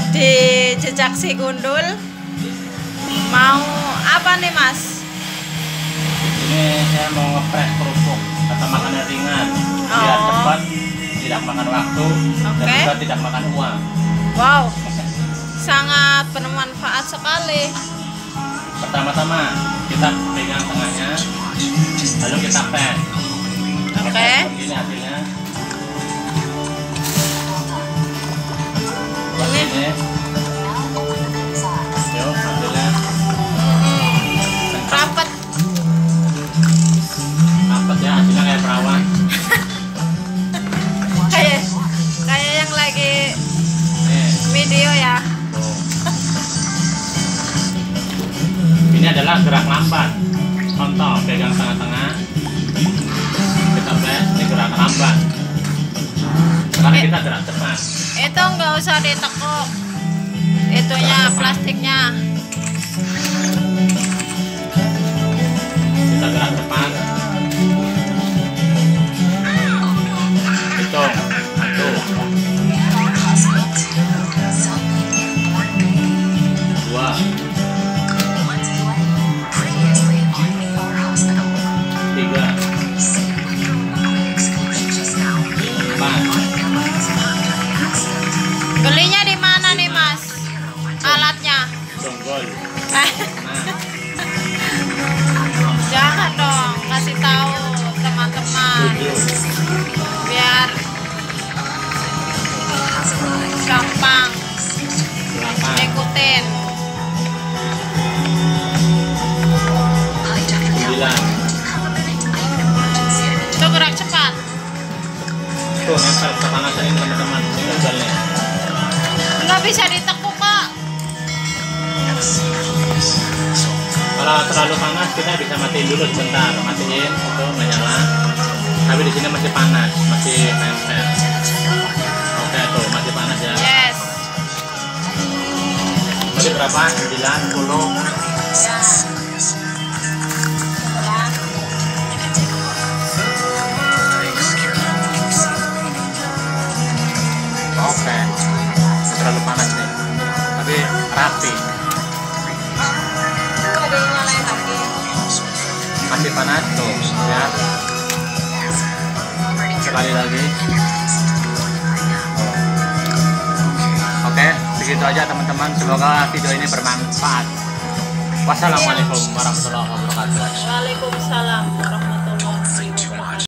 di jejak si gundul. Mau apa nih Mas? Ini saya mau ngepres kerupuk atau makanan ringan biar cepat, tidak makan waktu, dan juga tidak makan uang. Wow, sangat bermanfaat sekali. Pertama-tama kita pegang tengahnya, lalu kita press. Oke. Begini hasilnya. Ini. Yuk, hasilnya. Rapet. Rapet ya, hasilnya kayak perawan. kayak yang lagi Nih. video ya. Ini adalah gerak lambat. Contoh, pegang tengah-tengah, kita press, ini gerak lambat. Sekarang kita gerak cepat. Itu nggak usah ditekuk. Itunya plastiknya. Kita gerak cepat. Hitung. 1, 2, 3, 4. Belinya di mana nih Mas? Alatnya? Jonggol. Jangan dong, kasih tahu teman-teman biar gampang 8. ngikutin. 9. Itu gerak cepat. Tuh, nempel kepanasan ini teman-teman. Ini gagalnya. Nggak bisa ditekuk kok. Kalau terlalu panas kita bisa matiin dulu sebentar, matiin itu menyala. Tapi di sini masih panas, masih nempel. Oke tuh masih panas ya. Yes. Masih berapa? 90. Oke. Terlalu panas nih. Tapi rapi. Dinyalain lagi. Masih panas tuh ya. Sekali lagi. Oke, begitu aja teman-teman. Semoga video ini bermanfaat. Wassalamualaikum warahmatullahi wabarakatuh. Waalaikumsalam warahmatullahi wabarakatuh.